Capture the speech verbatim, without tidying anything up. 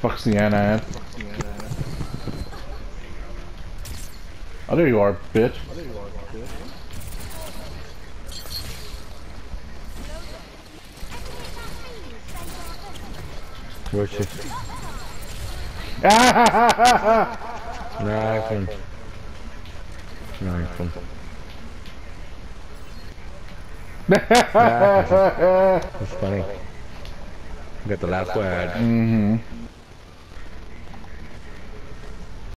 Fuck Sienna. Oh, there you are, bitch. Where's she? Nice one. Nice one. That's funny. Got the last word. Mm-hmm.